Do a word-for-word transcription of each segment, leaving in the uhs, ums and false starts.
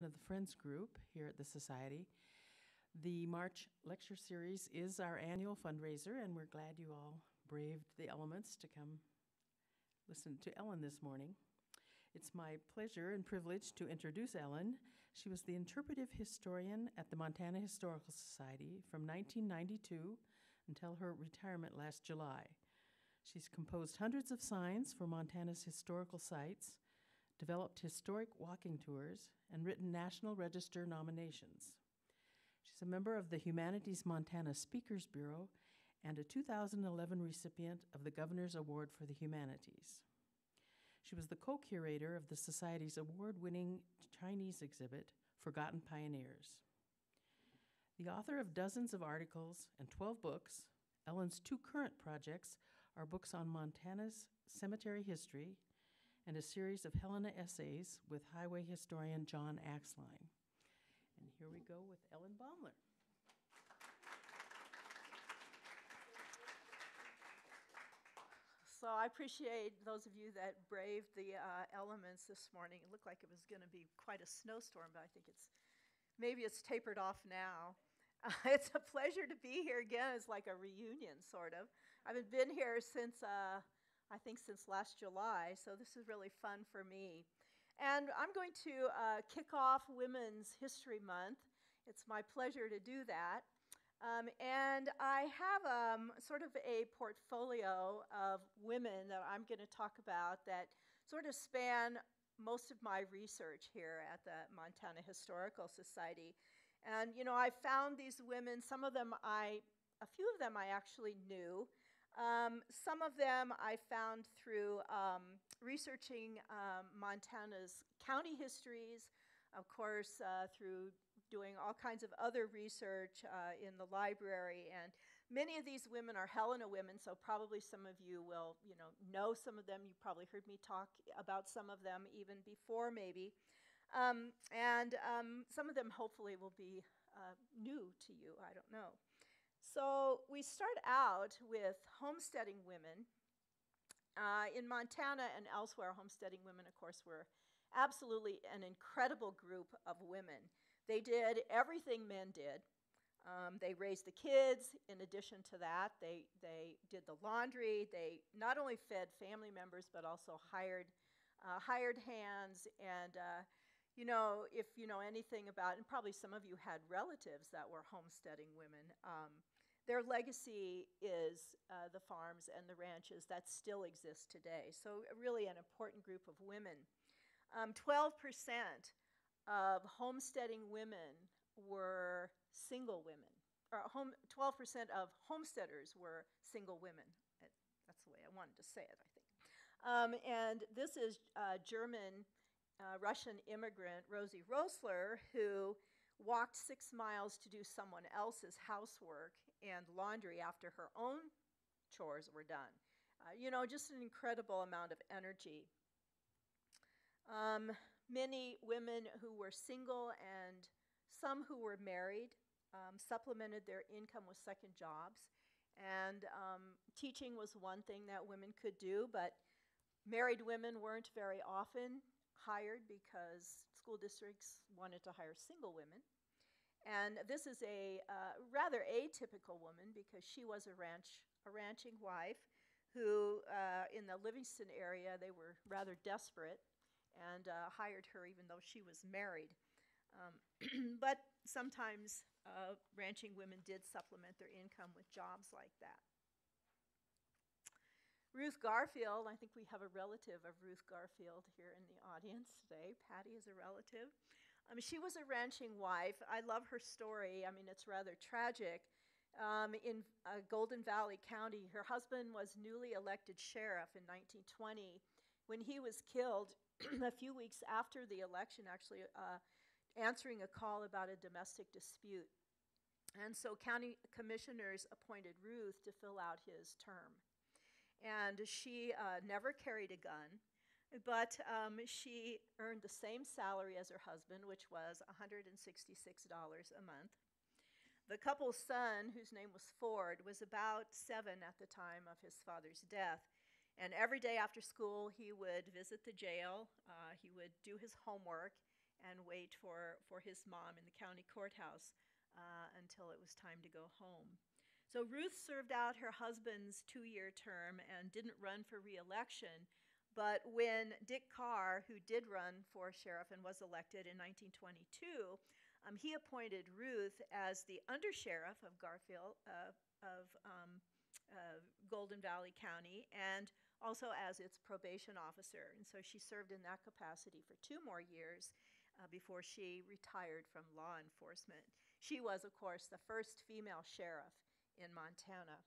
of the Friends group here at the Society. The March lecture series is our annual fundraiser, and we're glad you all braved the elements to come listen to Ellen this morning. It's my pleasure and privilege to introduce Ellen. She was the interpretive historian at the Montana Historical Society from nineteen ninety-two until her retirement last July. She's composed hundreds of signs for Montana's historical sites, developed historic walking tours, and written National Register nominations. She's a member of the Humanities Montana Speakers Bureau and a two thousand eleven recipient of the Governor's Award for the Humanities. She was the co-curator of the Society's award-winning Chinese exhibit, Forgotten Pioneers. The author of dozens of articles and twelve books, Ellen's two current projects are books on Montana's cemetery history and a series of Helena essays with highway historian John Axline. And here we go with Ellen Baumler. So I appreciate those of you that braved the uh, elements this morning. It looked like it was going to be quite a snowstorm, but I think it's, maybe it's tapered off now. Uh, it's a pleasure to be here again. It's like a reunion, sort of. I haven't been here since, uh, I think since last July, so this is really fun for me. And I'm going to uh, kick off Women's History Month. It's my pleasure to do that. Um, and I have um, sort of a portfolio of women that I'm going to talk about that sort of span most of my research here at the Montana Historical Society. And, you know, I found these women, some of them I, a few of them I actually knew. Um, some of them I found through um, researching um, Montana's county histories, of course, uh, through doing all kinds of other research uh, in the library. And many of these women are Helena women, so probably some of you will, you know, know some of them. You probably heard me talk about some of them even before, maybe. Um, and um, some of them hopefully will be uh, new to you, I don't know. So we start out with homesteading women. Uh, in Montana and elsewhere, homesteading women, of course, were absolutely an incredible group of women. They did everything men did. Um, they raised the kids. In addition to that, they, they did the laundry. They not only fed family members, but also hired, uh, hired hands. And, uh, you know, if you know anything about, and probably some of you had relatives that were homesteading women, um, their legacy is uh, the farms and the ranches that still exist today. So really an important group of women. Um, twelve percent of homesteading women were single women. Or home, twelve percent of homesteaders were single women. That's the way I wanted to say it, I think. Um, and this is uh, German, uh, Russian immigrant Rosie Rosler, who walked six miles to do someone else's housework and laundry after her own chores were done. Uh, you know, just an incredible amount of energy. Um, many women who were single and some who were married um, supplemented their income with second jobs. And um, teaching was one thing that women could do, but married women weren't very often hired because school districts wanted to hire single women. And this is a uh, rather atypical woman because she was a ranch, a ranching wife who, uh, in the Livingston area, they were rather desperate and uh, hired her even though she was married. Um, but sometimes uh, ranching women did supplement their income with jobs like that. Ruth Garfield, I think we have a relative of Ruth Garfield here in the audience today. Patty is a relative. Um, she was a ranching wife. I love her story. I mean, it's rather tragic. Um, in uh, Golden Valley County, her husband was newly elected sheriff in nineteen twenty. When he was killed, a few weeks after the election, actually uh, answering a call about a domestic dispute. And so county commissioners appointed Ruth to fill out his term. And she uh, never carried a gun, but um, she earned the same salary as her husband, which was one hundred sixty-six dollars a month. The couple's son, whose name was Ford, was about seven at the time of his father's death. And every day after school, he would visit the jail, uh, he would do his homework, and wait for, for his mom in the county courthouse uh, until it was time to go home. So Ruth served out her husband's two-year term and didn't run for re-election, but when Dick Carr, who did run for sheriff and was elected in nineteen twenty-two, um, he appointed Ruth as the undersheriff of Garfield, uh, of um, uh, Golden Valley County, and also as its probation officer. And so she served in that capacity for two more years uh, before she retired from law enforcement. She was, of course, the first female sheriff in Montana.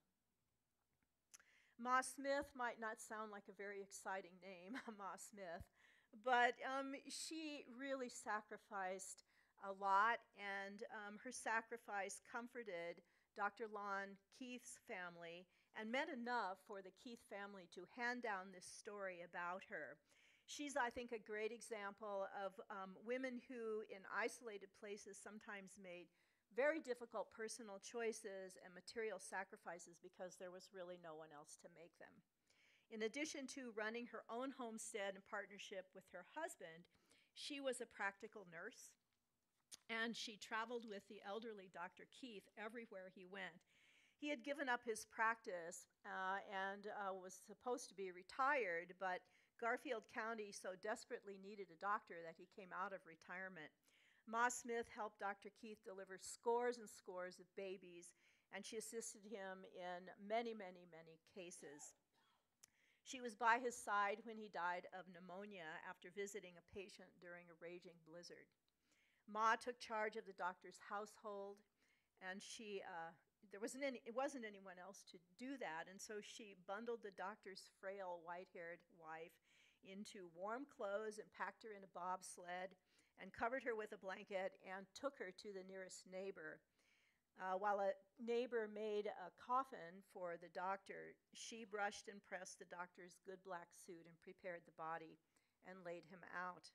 Ma Smith might not sound like a very exciting name, Ma Smith, but um, she really sacrificed a lot, and um, her sacrifice comforted Doctor Lon Keith's family and meant enough for the Keith family to hand down this story about her. She's, I think, a great example of um, women who, in isolated places, sometimes made very difficult personal choices and material sacrifices because there was really no one else to make them. In addition to running her own homestead in partnership with her husband, she was a practical nurse, and she traveled with the elderly Doctor Keith everywhere he went. He had given up his practice uh, and uh, was supposed to be retired, but Garfield County so desperately needed a doctor that he came out of retirement. Ma Smith helped Doctor Keith deliver scores and scores of babies, and she assisted him in many, many, many cases. She was by his side when he died of pneumonia after visiting a patient during a raging blizzard. Ma took charge of the doctor's household, and she, uh, there wasn't any, it wasn't anyone else to do that, and so she bundled the doctor's frail, white-haired wife into warm clothes and packed her in a bobsled and covered her with a blanket and took her to the nearest neighbor. Uh, while a neighbor made a coffin for the doctor, she brushed and pressed the doctor's good black suit and prepared the body and laid him out.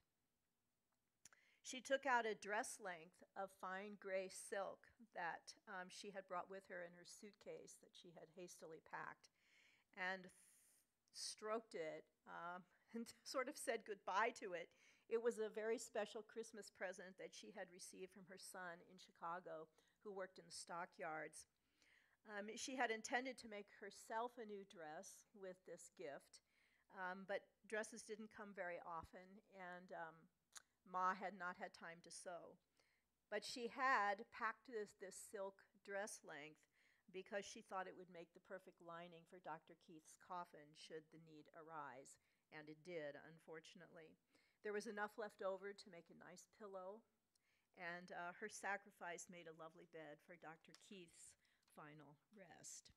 She took out a dress length of fine gray silk that um, she had brought with her in her suitcase that she had hastily packed and stroked it um, and sort of said goodbye to it. It was a very special Christmas present that she had received from her son in Chicago, who worked in the stockyards. Um, she had intended to make herself a new dress with this gift, um, but dresses didn't come very often, and um, Ma had not had time to sew. But she had packed this, this silk dress length because she thought it would make the perfect lining for Doctor Keith's coffin should the need arise, and it did, unfortunately. There was enough left over to make a nice pillow, and uh, her sacrifice made a lovely bed for Doctor Keith's final rest.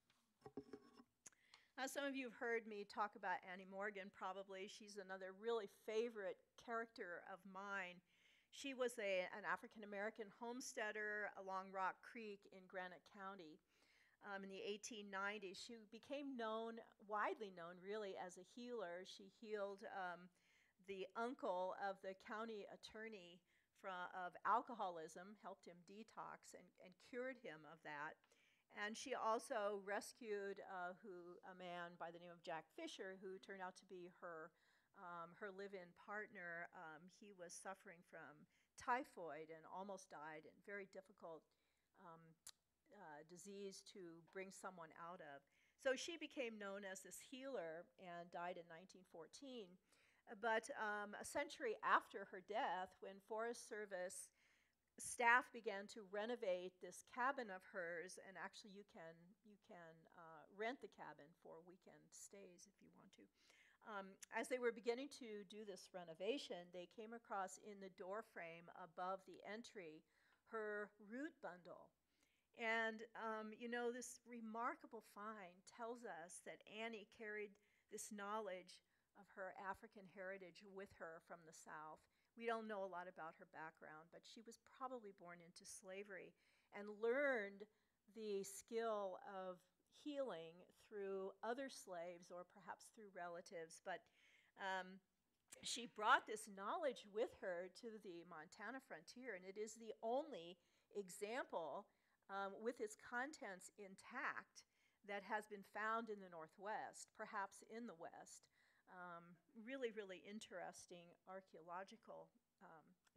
Uh, some of you have heard me talk about Annie Morgan, probably. She's another really favorite character of mine. She was a, an African-American homesteader along Rock Creek in Granite County. Um, in the eighteen nineties, she became known, widely known really, as a healer. She healed um, the uncle of the county attorney from, of alcoholism, helped him detox and, and cured him of that. And she also rescued uh, who, a man by the name of Jack Fisher, who turned out to be her, um, her live-in partner. Um, he was suffering from typhoid and almost died, and very difficult um, uh, disease to bring someone out of. So she became known as this healer and died in nineteen fourteen. But um, a century after her death, when Forest Service staff began to renovate this cabin of hers, and actually you can, you can uh, rent the cabin for weekend stays if you want to. Um, as they were beginning to do this renovation, they came across in the door frame above the entry her root bundle. And, um, you know, this remarkable find tells us that Annie carried this knowledge of her African heritage with her from the South. We don't know a lot about her background, but she was probably born into slavery and learned the skill of healing through other slaves or perhaps through relatives. But um, she brought this knowledge with her to the Montana frontier, and it is the only example um, with its contents intact that has been found in the Northwest, perhaps in the West. Um, really, really interesting archaeological um,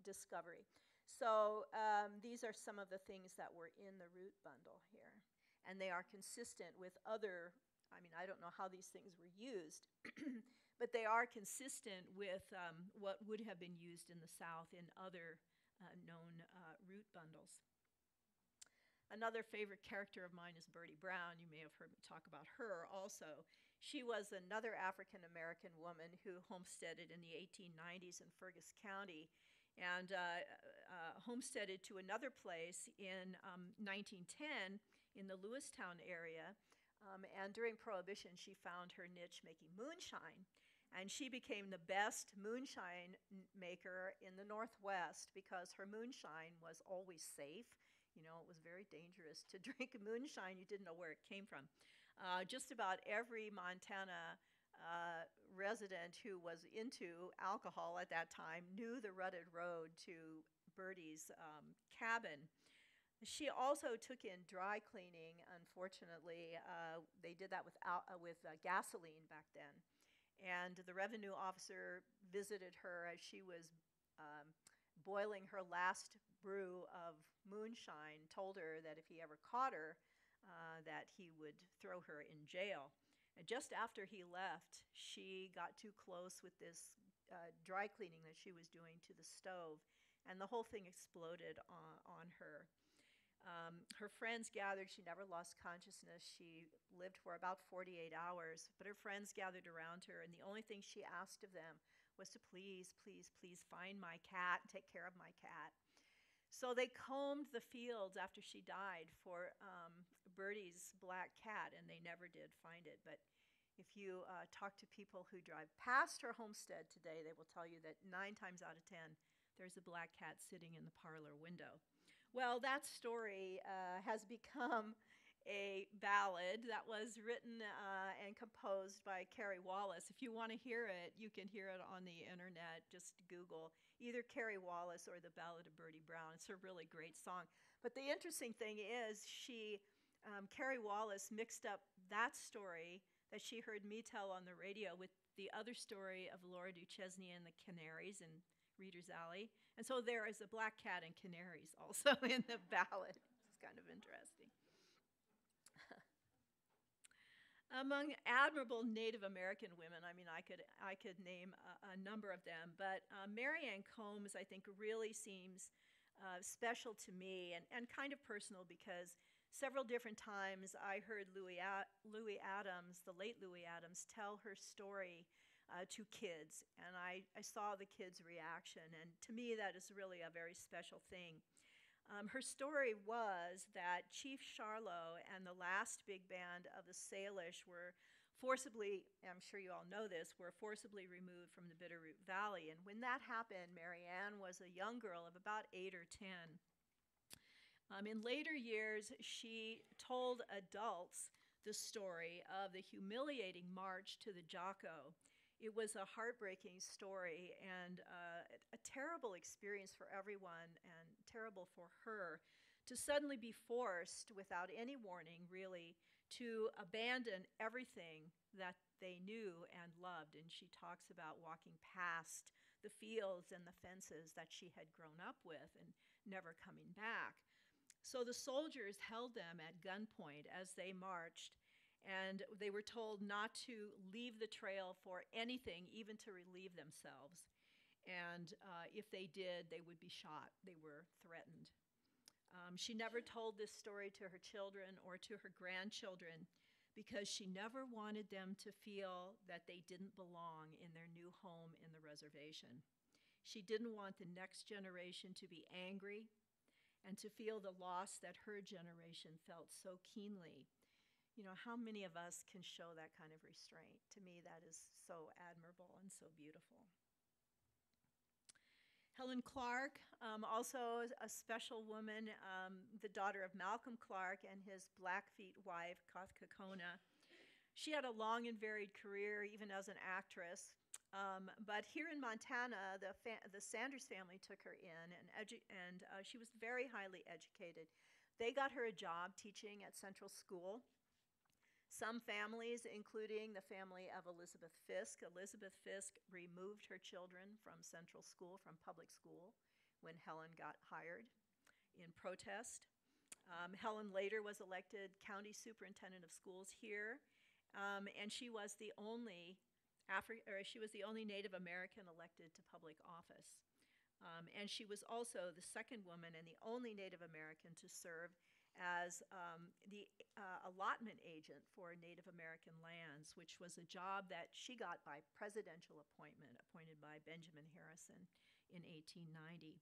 discovery. So um, these are some of the things that were in the root bundle here. And they are consistent with other, I mean, I don't know how these things were used, but they are consistent with um, what would have been used in the South in other uh, known uh, root bundles. Another favorite character of mine is Bertie Brown. You may have heard me talk about her also. She was another African-American woman who homesteaded in the eighteen nineties in Fergus County and uh, uh, homesteaded to another place in um, nineteen ten in the Lewistown area. Um, and during Prohibition, she found her niche making moonshine. And she became the best moonshine maker in the Northwest because her moonshine was always safe. You know, it was very dangerous to drink moonshine. You didn't know where it came from. Uh, just about every Montana uh, resident who was into alcohol at that time knew the rutted road to Bertie's um, cabin. She also took in dry cleaning, unfortunately. Uh, they did that with, uh, with uh, gasoline back then. And the revenue officer visited her as she was um, boiling her last brew of moonshine, told her that if he ever caught her, uh, that he would throw her in jail. And just after he left, she got too close with this uh, dry cleaning that she was doing to the stove, and the whole thing exploded on, on her. Um, her friends gathered. She never lost consciousness. She lived for about forty-eight hours, but her friends gathered around her, and the only thing she asked of them was to please, please, please find my cat, take care of my cat. So they combed the fields after she died for um, Bertie's black cat, and they never did find it. But if you uh, talk to people who drive past her homestead today, they will tell you that nine times out of ten, there's a black cat sitting in the parlor window. Well, that story uh, has become a ballad that was written uh, and composed by Carrie Wallace. If you want to hear it, you can hear it on the internet. Just Google either Carrie Wallace or The Ballad of Bertie Brown. It's a really great song. But the interesting thing is she, um, Carrie Wallace mixed up that story that she heard me tell on the radio with the other story of Laura Duchesne and the Canaries in Reader's Alley. And so there is a black cat and canaries also in the ballad. It's kind of interesting. Among admirable Native American women, I mean, I could, I could name a, a number of them, but uh, Mary Ann Combs, I think, really seems uh, special to me and, and kind of personal because several different times I heard Louis, A- Louis Adams, the late Louis Adams, tell her story uh, to kids, and I, I saw the kids' reaction, and to me that is really a very special thing. Um, her story was that Chief Charlot and the last big band of the Salish were forcibly, I'm sure you all know this, were forcibly removed from the Bitterroot Valley. And when that happened, Mary Ann was a young girl of about eight or ten. Um, in later years, she told adults the story of the humiliating march to the Jocko. It was a heartbreaking story and uh, a terrible experience for everyone and terrible for her to suddenly be forced, without any warning really, to abandon everything that they knew and loved. And she talks about walking past the fields and the fences that she had grown up with and never coming back. So the soldiers held them at gunpoint as they marched, and they were told not to leave the trail for anything, even to relieve themselves. And uh, if they did, they would be shot. They were threatened. Um, she never told this story to her children or to her grandchildren because she never wanted them to feel that they didn't belong in their new home in the reservation. She didn't want the next generation to be angry and to feel the loss that her generation felt so keenly. You know, how many of us can show that kind of restraint? To me, that is so admirable and so beautiful. Helen Clark, um, also a special woman, um, the daughter of Malcolm Clark and his Blackfeet wife, Kakona. She had a long and varied career, even as an actress. Um, but here in Montana, the, fa- the Sanders family took her in, and, edu- and uh, she was very highly educated. They got her a job teaching at Central School. Some families, including the family of Elizabeth Fisk, Elizabeth Fisk removed her children from Central School, from public school, when Helen got hired in protest. Um, Helen later was elected county superintendent of schools here, um, and she was the only Afri- or she was the only Native American elected to public office. Um, and she was also the second woman and the only Native American to serve as um, the uh, allotment agent for Native American lands, which was a job that she got by presidential appointment, appointed by Benjamin Harrison in eighteen ninety.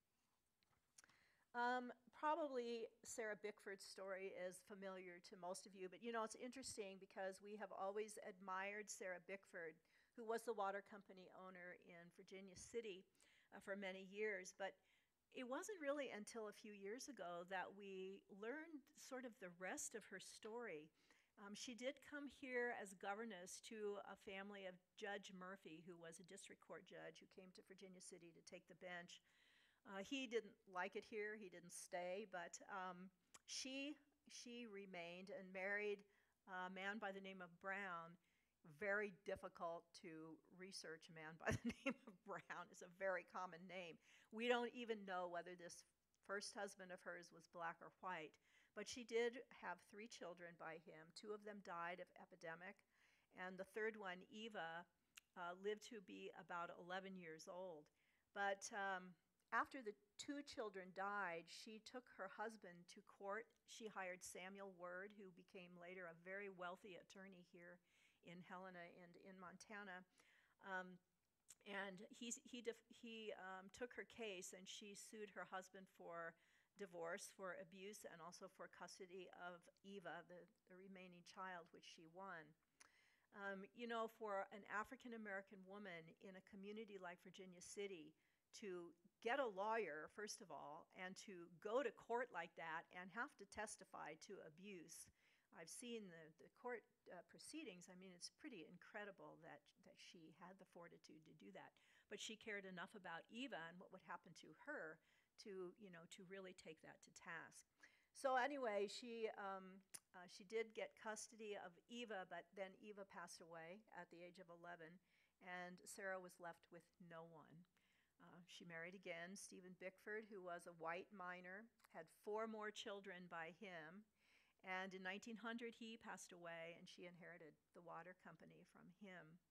Um, probably Sarah Bickford's story is familiar to most of you, but you know, it's interesting because we have always admired Sarah Bickford, who was the water company owner in Virginia City uh, for many years, but it wasn't really until a few years ago that we learned sort of the rest of her story. Um, she did come here as governess to a family of Judge Murphy, who was a district court judge who came to Virginia City to take the bench. Uh, he didn't like it here, he didn't stay, but um, she, she remained and married a man by the name of Brown. Very difficult to research a man by the name of Brown. It's a very common name. We don't even know whether this first husband of hers was black or white, but she did have three children by him. Two of them died of epidemic, and the third one, Eva, uh, lived to be about eleven years old. But um, after the two children died, she took her husband to court. She hired Samuel Word, who became later a very wealthy attorney here in Helena and in Montana. Um, and he, he, def, he um, took her case, and she sued her husband for divorce, for abuse, and also for custody of Eva, the, the remaining child, which she won. Um, you know, for an African-American woman in a community like Virginia City to get a lawyer, first of all, and to go to court like that and have to testify to abuse. I've seen the, the court uh, proceedings. I mean, it's pretty incredible that, that she had the fortitude to do that. But she cared enough about Eva and what would happen to her to, you know, to really take that to task. So anyway, she, um, uh, she did get custody of Eva, but then Eva passed away at the age of eleven, and Sarah was left with no one. Uh, she married again, Stephen Bickford, who was a white miner, had four more children by him, and in nineteen hundred he passed away, and she inherited the water company from him.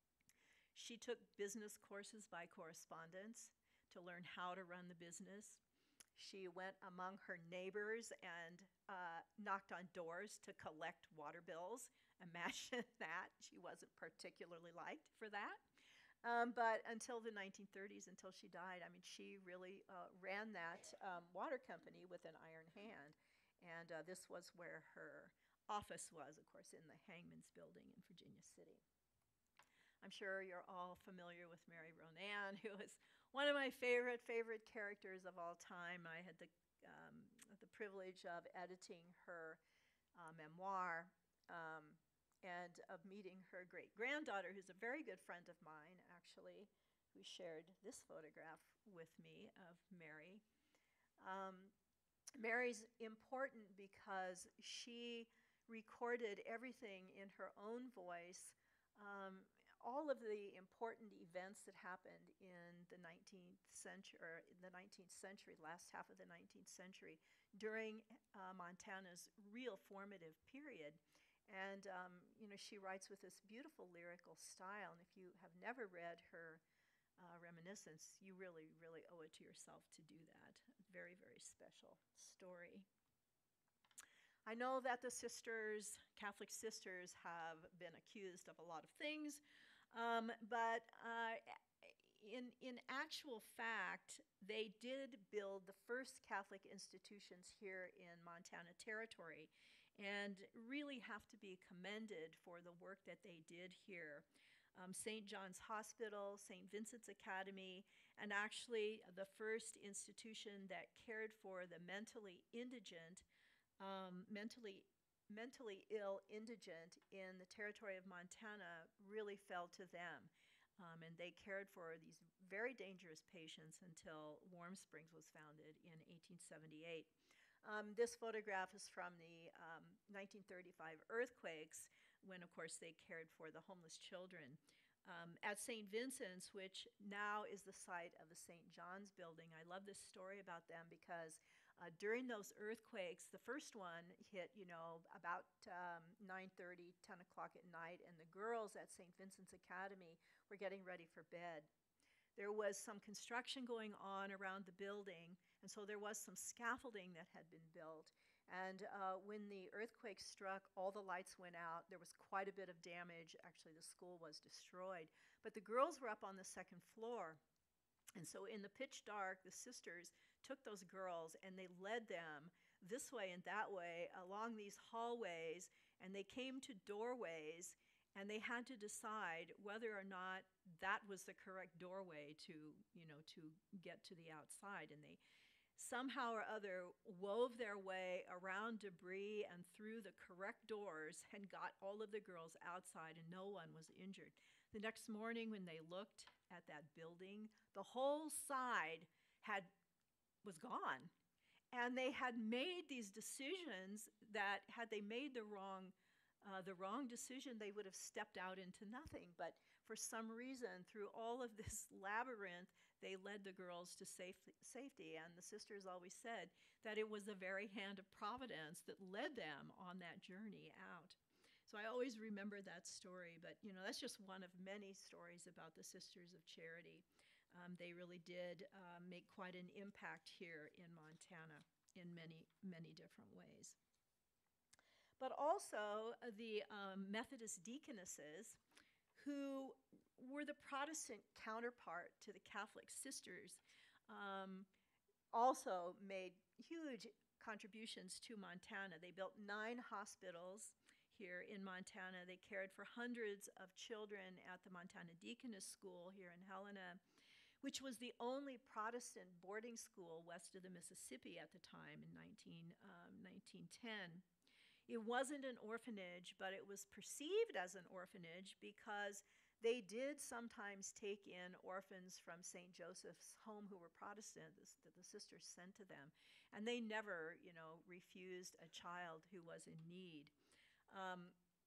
She took business courses by correspondence to learn how to run the business. She went among her neighbors and uh, knocked on doors to collect water bills. Imagine that. She wasn't particularly liked for that. Um, but until the nineteen thirties, until she died, I mean, she really uh, ran that um, water company with an iron hand. And uh, this was where her office was, of course, in the Hangman's Building in Virginia City. I'm sure you're all familiar with Mary Ronan, who is one of my favorite, favorite characters of all time. I had the, um, the privilege of editing her uh, memoir, um, and of meeting her great-granddaughter, who's a very good friend of mine, actually, who shared this photograph with me of Mary. Um, Mary's important because she recorded everything in her own voice, um, all of the important events that happened in the nineteenth century, or in the nineteenth century, last half of the nineteenth century, during uh, Montana's real formative period. And, um, you know, she writes with this beautiful lyrical style. And if you have never read her uh, reminiscence, you really, really owe it to yourself to do that. Very, very special story. I know that the sisters, Catholic sisters, have been accused of a lot of things. Um, but uh, in, in actual fact, they did build the first Catholic institutions here in Montana Territory, and really have to be commended for the work that they did here. Um, Saint John's Hospital, Saint Vincent's Academy, and actually the first institution that cared for the mentally indigent, um, mentally, mentally ill indigent in the territory of Montana really fell to them. Um, and they cared for these very dangerous patients until Warm Springs was founded in eighteen seventy-eight. Um, this photograph is from the um, nineteen thirty-five earthquakes, when, of course, they cared for the homeless children. um, at Saint Vincent's, which now is the site of the Saint John's building. I love this story about them because uh, during those earthquakes, the first one hit, you know, about um, nine thirty, ten o'clock at night, and the girls at Saint Vincent's Academy were getting ready for bed. There was some construction going on around the building, and so there was some scaffolding that had been built. And uh, when the earthquake struck, all the lights went out. There was quite a bit of damage. Actually, the school was destroyed. But the girls were up on the second floor. And so in the pitch dark, the sisters took those girls and they led them this way and that way along these hallways, and they came to doorways, and they had to decide whether or not that was the correct doorway to, you know, to get to the outside. And they somehow or other wove their way around debris and through the correct doors and got all of the girls outside, and no one was injured. The next morning when they looked at that building, the whole side had was gone. And they had made these decisions that had they made the wrong uh, the wrong decision, they would have stepped out into nothing. But for some reason, through all of this labyrinth, they led the girls to safe, safety. And the sisters always said that it was the very hand of Providence that led them on that journey out. So I always remember that story. But, you know, that's just one of many stories about the Sisters of Charity. Um, they really did uh, make quite an impact here in Montana in many, many different ways. But also uh, the um, Methodist deaconesses, who were the Protestant counterpart to the Catholic sisters, um, also made huge contributions to Montana. They built nine hospitals here in Montana. They cared for hundreds of children at the Montana Deaconess School here in Helena, which was the only Protestant boarding school west of the Mississippi at the time in nineteen, um, nineteen ten. It wasn't an orphanage, but it was perceived as an orphanage because they did sometimes take in orphans from Saint Joseph's Home who were Protestant that the sisters sent to them. And they never, you know, refused a child who was in need. Um,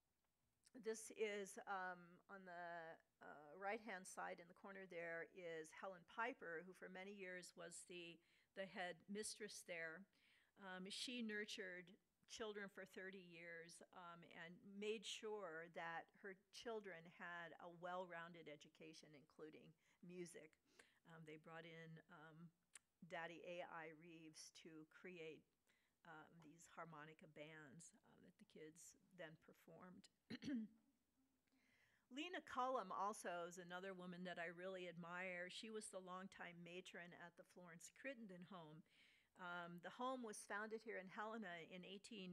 this is um, on the uh, right-hand side in the corner there is Helen Piper, who for many years was the, the head mistress there. Um, she nurtured children for thirty years um, and made sure that her children had a well-rounded education, including music. Um, they brought in um, Daddy A I Reeves to create um, these harmonica bands uh, that the kids then performed. Lena Cullum also is another woman that I really admire. She was the longtime matron at the Florence Crittenden Home. Um, the home was founded here in Helena in eighteen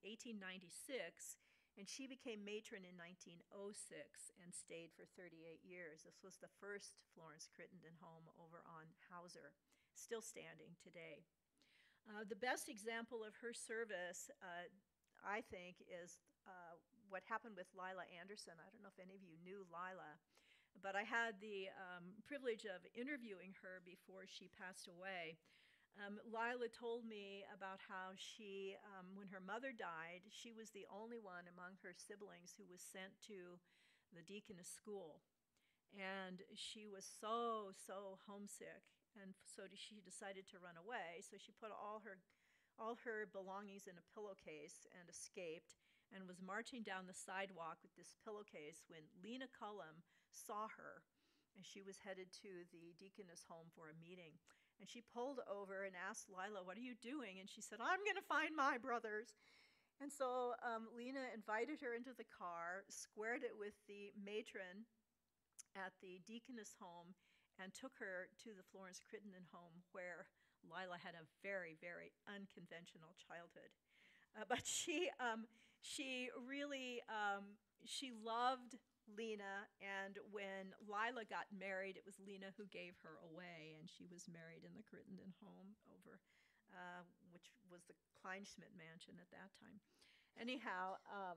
ninety-six, and she became matron in nineteen oh six and stayed for thirty-eight years. This was the first Florence Crittenden home over on Hauser, still standing today. Uh, the best example of her service, uh, I think, is uh, what happened with Lila Anderson. I don't know if any of you knew Lila, but I had the um, privilege of interviewing her before she passed away. Um, Lila told me about how she, um, when her mother died, she was the only one among her siblings who was sent to the deaconess school. And she was so, so homesick, and so she decided to run away. So she put all her, all her belongings in a pillowcase and escaped, and was marching down the sidewalk with this pillowcase when Lena Cullum saw her, and she was headed to the deaconess home for a meeting. And she pulled over and asked Lila, "What are you doing?" And she said, "I'm going to find my brothers." And so um, Lena invited her into the car, squared it with the matron at the deaconess home, and took her to the Florence Crittenden home, where Lila had a very, very unconventional childhood. Uh, but she, um, she really, um, she loved Lena, and when Lila got married, it was Lena who gave her away, and she was married in the Crittenden home over, uh, which was the Kleinschmidt mansion at that time. Anyhow, um,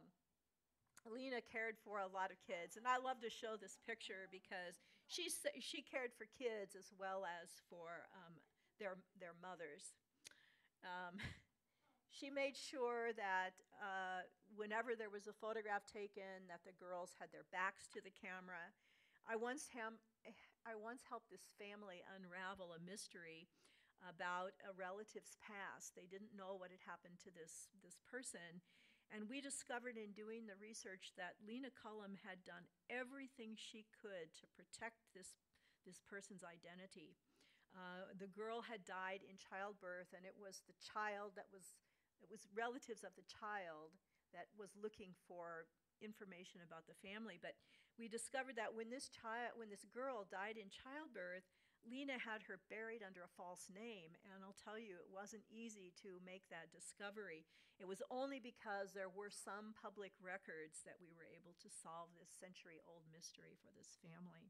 Lena cared for a lot of kids, and I love to show this picture because she she cared for kids as well as for um, their their mothers. Um, She made sure that uh, whenever there was a photograph taken, that the girls had their backs to the camera. I once, ham- I once helped this family unravel a mystery about a relative's past. They didn't know what had happened to this, this person. And we discovered in doing the research that Lena Cullum had done everything she could to protect this, this person's identity. Uh, the girl had died in childbirth, and it was the child that was, it was relatives of the child that was looking for information about the family. But we discovered that when this child, when this girl died in childbirth, Lena had her buried under a false name, and I'll tell you, it wasn't easy to make that discovery. It was only because there were some public records that we were able to solve this century-old mystery for this family.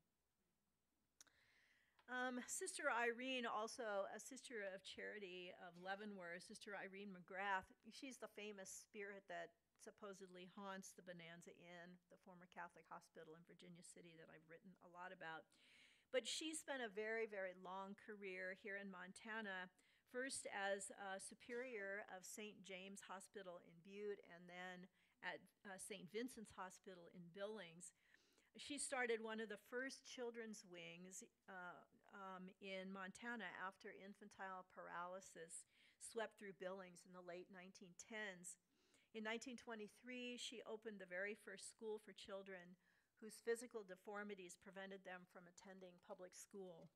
Um, Sister Irene, also a sister of charity of Leavenworth, Sister Irene McGrath, she's the famous spirit that supposedly haunts the Bonanza Inn, the former Catholic hospital in Virginia City that I've written a lot about. But she spent a very, very long career here in Montana, first as uh, superior of Saint James Hospital in Butte and then at uh, Saint Vincent's Hospital in Billings. She started one of the first children's wings uh, um, in Montana after infantile paralysis swept through Billings in the late nineteen tens. In nineteen twenty-three, she opened the very first school for children whose physical deformities prevented them from attending public school.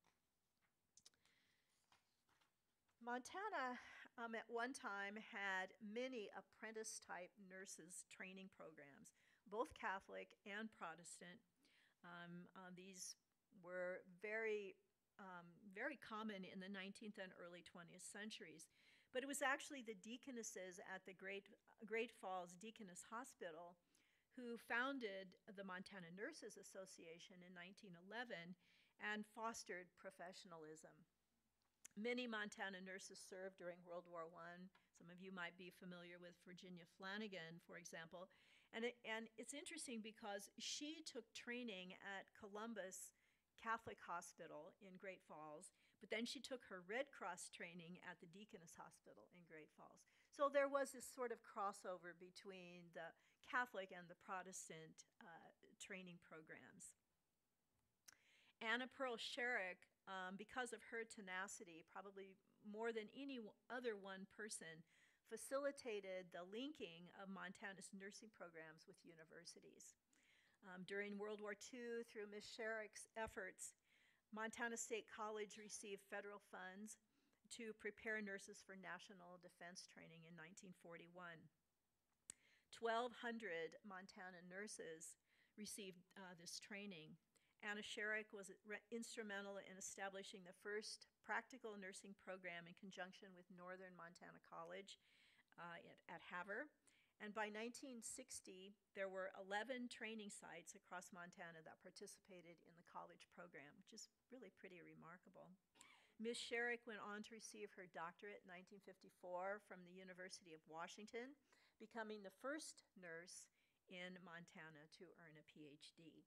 Montana, um, at one time, had many apprentice-type nurses training programs, both Catholic and Protestant. Um, uh, these were very, um, very common in the nineteenth and early twentieth centuries. But it was actually the deaconesses at the Great, Great Falls Deaconess Hospital who founded the Montana Nurses Association in nineteen eleven and fostered professionalism. Many Montana nurses served during World War One. Some of you might be familiar with Virginia Flanagan, for example. And, it, and it's interesting because she took training at Columbus Catholic Hospital in Great Falls, but then she took her Red Cross training at the Deaconess Hospital in Great Falls. So there was this sort of crossover between the Catholic and the Protestant uh, training programs. Anna Pearl Sherrick, um, because of her tenacity, probably more than any other one person, facilitated the linking of Montana's nursing programs with universities. Um, during World War Two, through Miz Sherrick's efforts, Montana State College received federal funds to prepare nurses for national defense training in nineteen forty-one. twelve hundred Montana nurses received uh, this training. Anna Sherrick was re- instrumental in establishing the first practical nursing program in conjunction with Northern Montana College uh, at, at Havre. And by nineteen sixty, there were eleven training sites across Montana that participated in the college program, which is really pretty remarkable. Miz Sherrick went on to receive her doctorate in nineteen fifty-four from the University of Washington, becoming the first nurse in Montana to earn a P H D.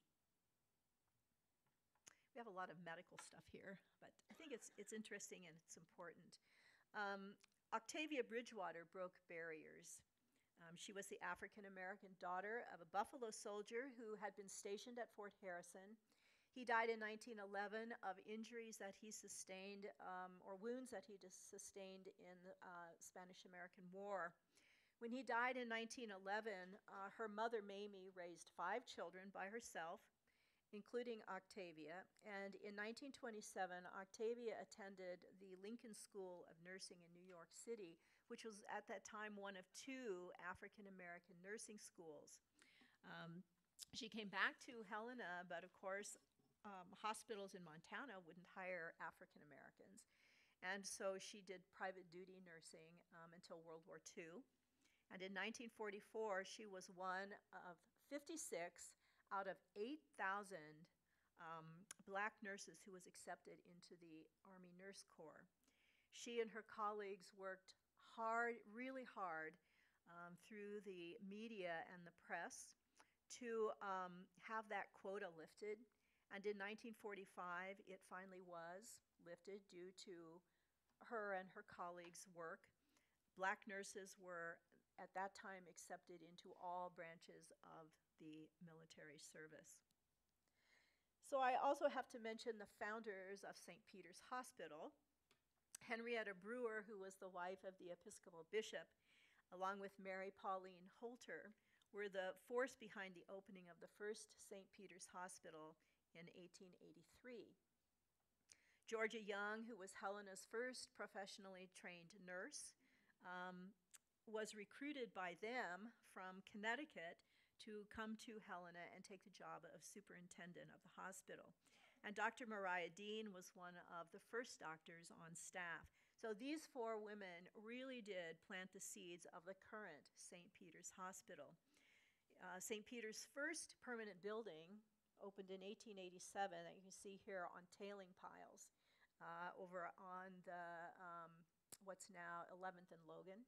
We have a lot of medical stuff here, but I think it's, it's interesting and it's important. Um, Octavia Bridgewater broke barriers. Um, she was the African-American daughter of a Buffalo soldier who had been stationed at Fort Harrison. He died in nineteen eleven of injuries that he sustained, um, or wounds that he sustained in the uh, Spanish-American War. When he died in nineteen eleven, uh, her mother, Mamie, raised five children by herself, including Octavia. And in nineteen twenty-seven, Octavia attended the Lincoln School of Nursing in New York City, which was at that time one of two African-American nursing schools. Um, she came back to Helena, but of course, um, hospitals in Montana wouldn't hire African-Americans. And so she did private duty nursing um, until World War Two. And in nineteen forty-four, she was one of fifty-six out of eight thousand um, black nurses who was accepted into the Army Nurse Corps. She and her colleagues worked hard, really hard, um, through the media and the press to um, have that quota lifted. And in nineteen forty-five, it finally was lifted due to her and her colleagues' work. Black nurses were, at that time, accepted into all branches of the military service. So I also have to mention the founders of Saint Peter's Hospital. Henrietta Brewer, who was the wife of the Episcopal bishop, along with Mary Pauline Holter, were the force behind the opening of the first Saint Peter's Hospital in eighteen eighty-three. Georgia Young, who was Helena's first professionally trained nurse, um, was recruited by them from Connecticut to come to Helena and take the job of superintendent of the hospital. And Doctor Mariah Dean was one of the first doctors on staff. So these four women really did plant the seeds of the current Saint Peter's Hospital. Uh, Saint Peter's first permanent building opened in eighteen eighty-seven that you can see here on tailing piles uh, over on the um, what's now eleventh and Logan.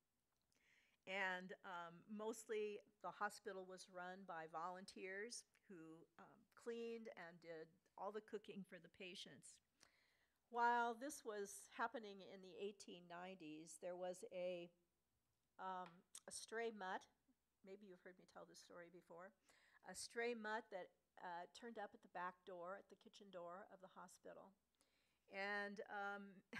And um, mostly the hospital was run by volunteers who um, cleaned and did all the cooking for the patients. While this was happening in the eighteen nineties, there was a, um, a stray mutt. Maybe you've heard me tell this story before. A stray mutt that uh, turned up at the back door, at the kitchen door of the hospital. And um,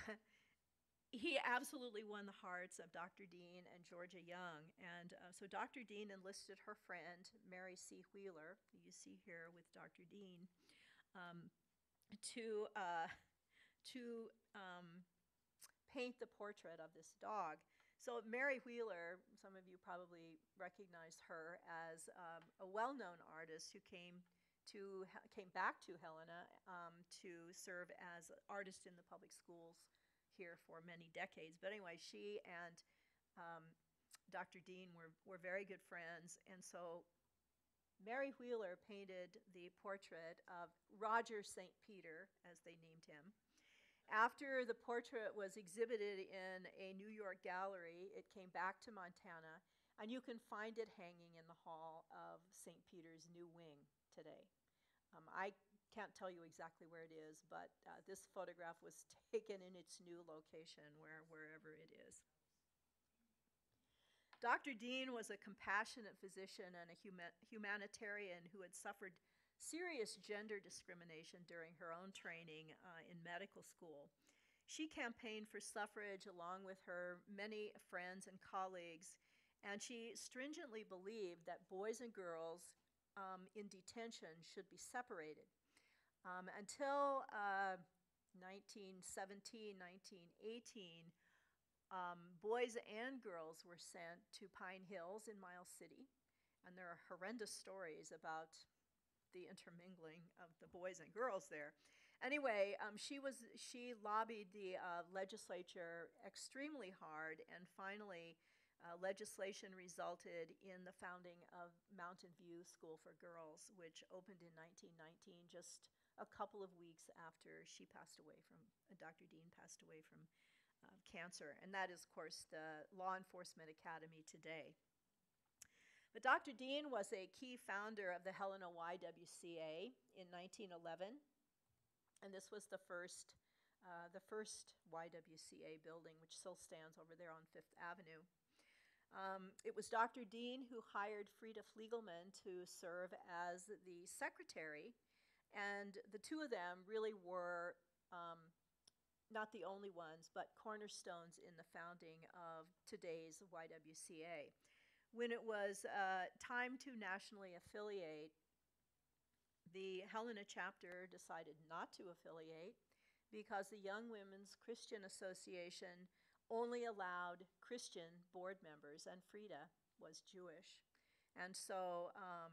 he absolutely won the hearts of Doctor Dean and Georgia Young. And uh, so Doctor Dean enlisted her friend, Mary C. Wheeler, who you see here with Doctor Dean, um, to, uh, to um, paint the portrait of this dog. So Mary Wheeler, some of you probably recognize her as um, a well-known artist who came to came back to Helena um, to serve as an artist in the public schools here for many decades. But anyway, she and um, Doctor Dean were, were very good friends, and so Mary Wheeler painted the portrait of Roger Saint Peter, as they named him. After the portrait was exhibited in a New York gallery, it came back to Montana, and you can find it hanging in the hall of Saint Peter's new wing today. Um, I can't tell you exactly where it is, but uh, this photograph was taken in its new location, where, wherever it is. Doctor Dean was a compassionate physician and a huma humanitarian who had suffered serious gender discrimination during her own training uh, in medical school. She campaigned for suffrage along with her many friends and colleagues, and she stringently believed that boys and girls um, in detention should be separated. Um, until uh, nineteen seventeen, nineteen eighteen, um, boys and girls were sent to Pine Hills in Miles City, and there are horrendous stories about the intermingling of the boys and girls there. Anyway, um, she was she lobbied the uh, legislature extremely hard, and finally uh, legislation resulted in the founding of Mountain View School for Girls, which opened in nineteen nineteen, just a couple of weeks after she passed away from, uh, Doctor Dean passed away from uh, cancer. And that is, of course, the Law Enforcement Academy today. But Doctor Dean was a key founder of the Helena Y W C A in nineteen eleven, and this was the first, uh, the first Y W C A building, which still stands over there on Fifth Avenue. Um, it was Doctor Dean who hired Frieda Fligelman to serve as the secretary, and the two of them really were um, not the only ones, but cornerstones in the founding of today's Y W C A. When it was uh, time to nationally affiliate, the Helena chapter decided not to affiliate because the Young Women's Christian Association only allowed Christian board members, and Frieda was Jewish. And so um,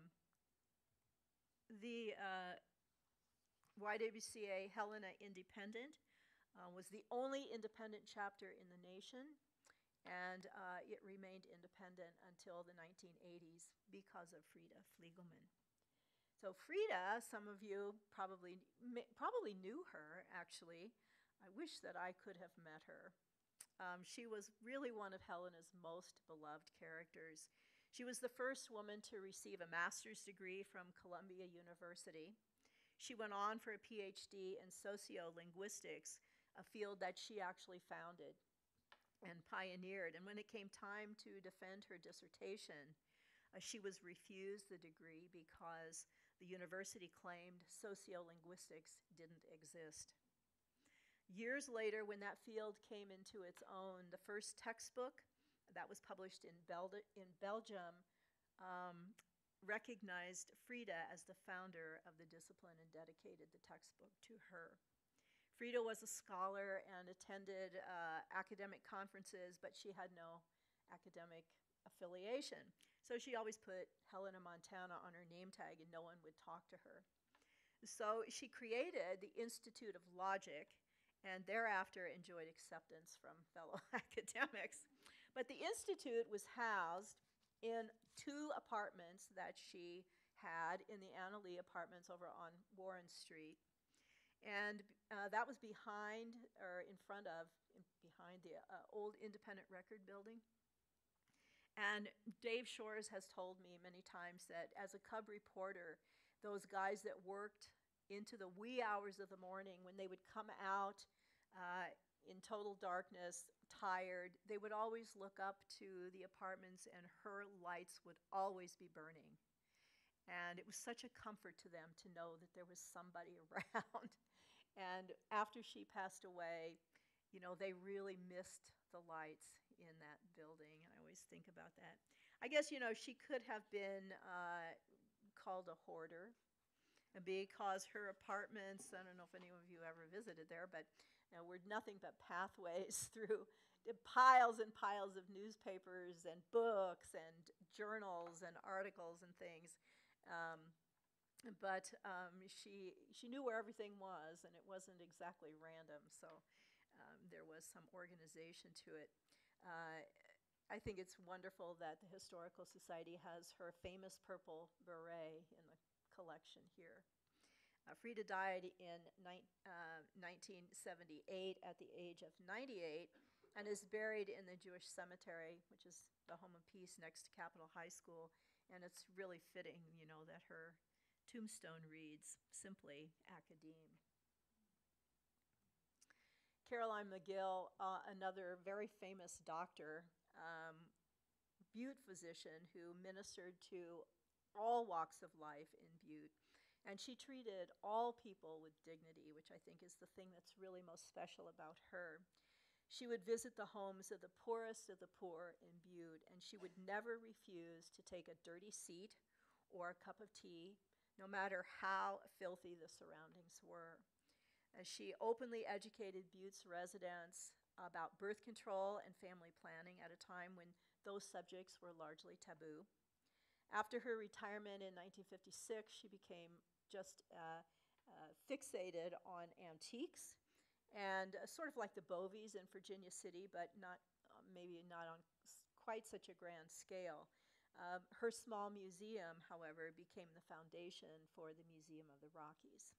the uh, Y W C A Helena Independent uh, was the only independent chapter in the nation, and uh, it remained independent until the nineteen eighties because of Frieda Fligelman. So Frieda, some of you probably, probably knew her, actually. I wish that I could have met her. Um, she was really one of Helena's most beloved characters. She was the first woman to receive a master's degree from Columbia University. She went on for a P H D in sociolinguistics, a field that she actually founded and pioneered. And when it came time to defend her dissertation, uh, she was refused the degree because The university claimed sociolinguistics didn't exist. Years later, when that field came into its own, the first textbook that was published in, Bel- in Belgium um, recognized Frieda as the founder of the discipline and dedicated the textbook to her. Frieda was a scholar and attended uh, academic conferences, but she had no academic affiliation. So she always put Helena, Montana on her name tag and no one would talk to her. So she created the Institute of Logic and thereafter enjoyed acceptance from fellow academics. But the Institute was housed in two apartments that she had in the Anna Lee apartments over on Warren Street. And uh, that was behind, or in front of, in, behind the uh, old Independent Record Building. And Dave Shores has told me many times that as a cub reporter, those guys that worked into the wee hours of the morning, when they would come out uh, in total darkness, tired, they would always look up to the apartments and her lights would always be burning. And it was such a comfort to them to know that there was somebody around. And after she passed away, you know, they really missed the lights in that building. I always think about that. I guess, you know, she could have been uh, called a hoarder because her apartments, I don't know if any of you ever visited there, but you know, were nothing but pathways through piles and piles of newspapers and books and journals and articles and things. Um, but um, she she knew where everything was, and it wasn't exactly random, so um, there was some organization to it. Uh, I think it's wonderful that the Historical Society has her famous purple beret in the collection here. Uh, Frieda died in ni- uh, nineteen seventy-eight at the age of ninety-eight and is buried in the Jewish Cemetery, which is the home of peace next to Capitol High School. And it's really fitting, you know, that her tombstone reads simply Academe. Caroline McGill, uh, another very famous doctor, um, Butte physician who ministered to all walks of life in Butte. And she treated all people with dignity, which I think is the thing that's really most special about her. She would visit the homes of the poorest of the poor in Butte, and she would never refuse to take a dirty seat or a cup of tea, no matter how filthy the surroundings were. As she openly educated Butte's residents about birth control and family planning at a time when those subjects were largely taboo. After her retirement in nineteen fifty-six, she became just uh, uh, fixated on antiques, and uh, sort of like the Bovies in Virginia City, but not uh, maybe not on quite such a grand scale. Um, her small museum, however, became the foundation for the Museum of the Rockies.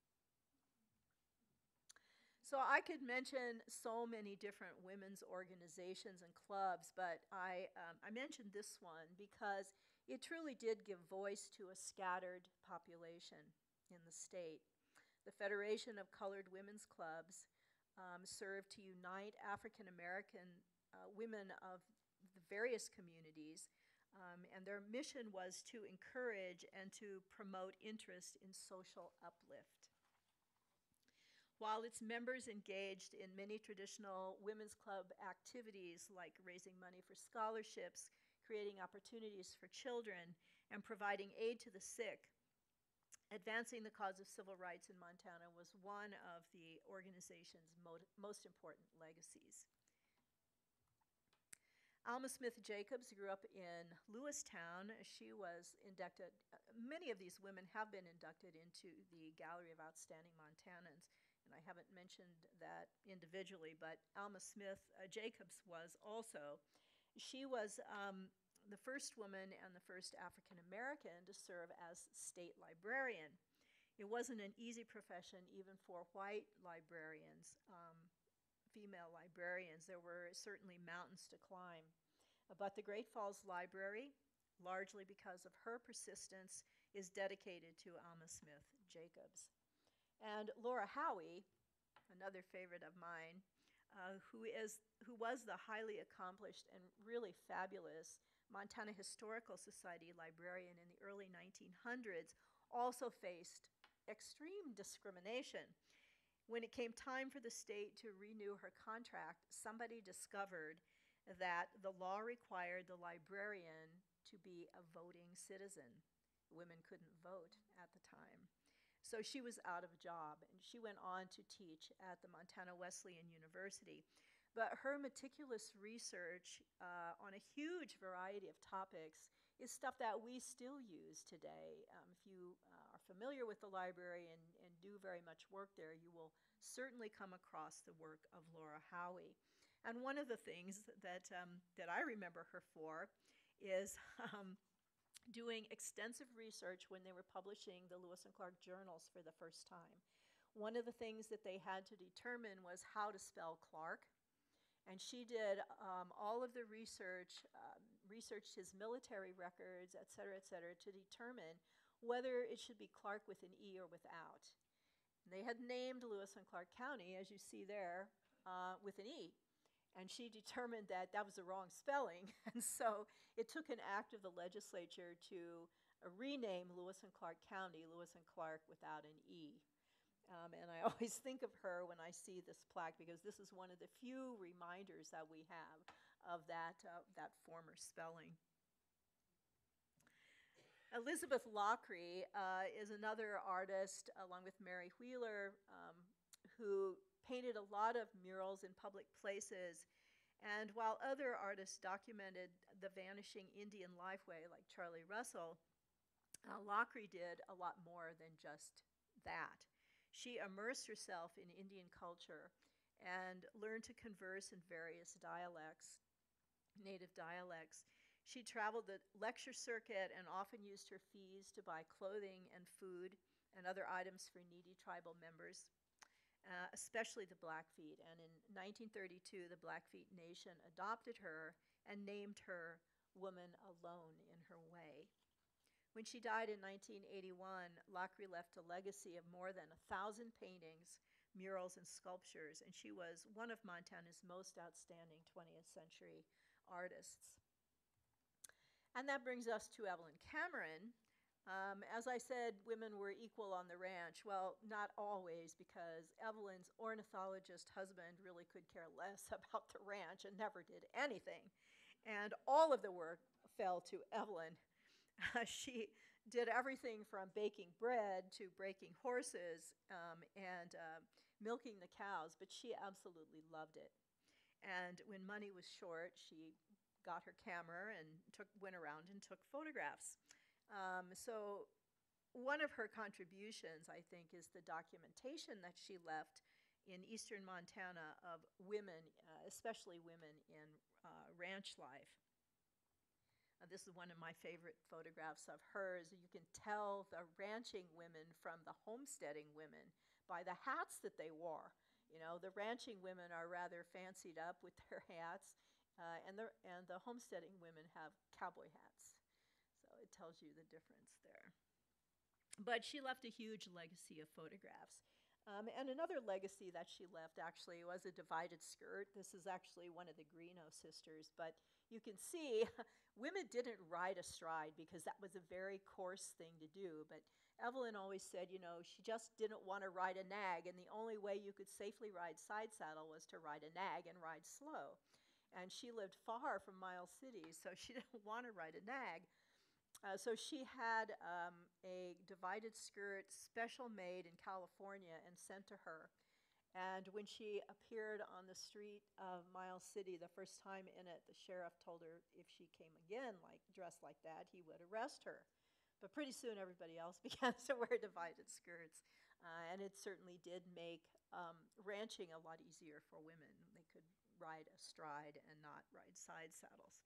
So I could mention so many different women's organizations and clubs, but I, um, I mentioned this one because it truly did give voice to a scattered population in the state. The Federation of Colored Women's Clubs um, served to unite African American uh, women of the various communities, um, and their mission was to encourage and to promote interest in social uplift. While its members engaged in many traditional women's club activities like raising money for scholarships, creating opportunities for children, and providing aid to the sick, advancing the cause of civil rights in Montana was one of the organization's mo- most important legacies. Alma Smith Jacobs grew up in Lewistown. She was inducted, uh, many of these women have been inducted into the Gallery of Outstanding Montanans, and I haven't mentioned that individually, but Alma Smith uh, Jacobs was also. She was um, the first woman and the first African American to serve as state librarian. It wasn't an easy profession even for white librarians, um, female librarians. There were certainly mountains to climb. But the Great Falls Library, largely because of her persistence, is dedicated to Alma Smith Jacobs. And Laura Howie, another favorite of mine, uh, who is who was the highly accomplished and really fabulous Montana Historical Society librarian in the early nineteen hundreds, also faced extreme discrimination. When it came time for the state to renew her contract, somebody discovered that the law required the librarian to be a voting citizen. Women couldn't vote at the time. So she was out of a job, and she went on to teach at the Montana Wesleyan University. But her meticulous research uh, on a huge variety of topics is stuff that we still use today. Um, if you uh, are familiar with the library and, and do very much work there, you will certainly come across the work of Laura Howe. And one of the things that, um, that I remember her for is um, doing extensive research when they were publishing the Lewis and Clark journals for the first time. One of the things that they had to determine was how to spell Clark. And she did um, all of the research, um, researched his military records, et cetera, et cetera, to determine whether it should be Clark with an E or without. And they had named Lewis and Clark County, as you see there, uh, with an E. And she determined that that was the wrong spelling. And so it took an act of the legislature to uh, rename Lewis and Clark County Lewis and Clark without an E. Um, and I always think of her when I see this plaque, because this is one of the few reminders that we have of that, uh, that former spelling. Elizabeth Lockery uh, is another artist, along with Mary Wheeler, um, who painted a lot of murals in public places. And while other artists documented the vanishing Indian lifeway, like Charlie Russell, uh, Lockery did a lot more than just that. She immersed herself in Indian culture and learned to converse in various dialects, native dialects. She traveled the lecture circuit and often used her fees to buy clothing and food and other items for needy tribal members. Uh, especially the Blackfeet. And in nineteen thirty-two, the Blackfeet Nation adopted her and named her Woman Alone in Her Way. When she died in nineteen eighty-one, Lockery left a legacy of more than a thousand paintings, murals, and sculptures, and she was one of Montana's most outstanding twentieth century artists. And that brings us to Evelyn Cameron. Um, as I said, women were equal on the ranch. Well, not always, because Evelyn's ornithologist husband really could care less about the ranch and never did anything. And all of the work fell to Evelyn. Uh, she did everything from baking bread to breaking horses um, and uh, milking the cows, but she absolutely loved it. And when money was short, she got her camera and took, went around and took photographs. Um, so one of her contributions, I think, is the documentation that she left in eastern Montana of women, uh, especially women in uh, ranch life. Uh, this is one of my favorite photographs of hers. You can tell the ranching women from the homesteading women by the hats that they wore. You know, the ranching women are rather fancied up with their hats, uh, and, the, and the homesteading women have cowboy hats. It tells you the difference there. But she left a huge legacy of photographs. Um, and another legacy that she left actually was a divided skirt. This is actually one of the Greeno sisters, but you can see women didn't ride astride because that was a very coarse thing to do. But Evelyn always said, you know, she just didn't want to ride a nag, and the only way you could safely ride side saddle was to ride a nag and ride slow. And she lived far from Miles City, so she didn't want to ride a nag. Uh, so she had um, a divided skirt special made in California and sent to her. And when she appeared on the street of Miles City the first time in it, the sheriff told her if she came again like dressed like that, he would arrest her. But pretty soon everybody else began to wear divided skirts. Uh, and it certainly did make um, ranching a lot easier for women. They could ride astride and not ride side saddles.